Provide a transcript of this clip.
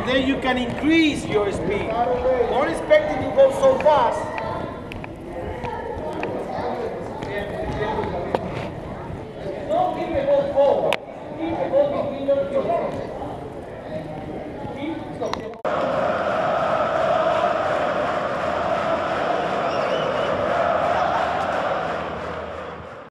then you can increase your speed. Don't expect it to go so fast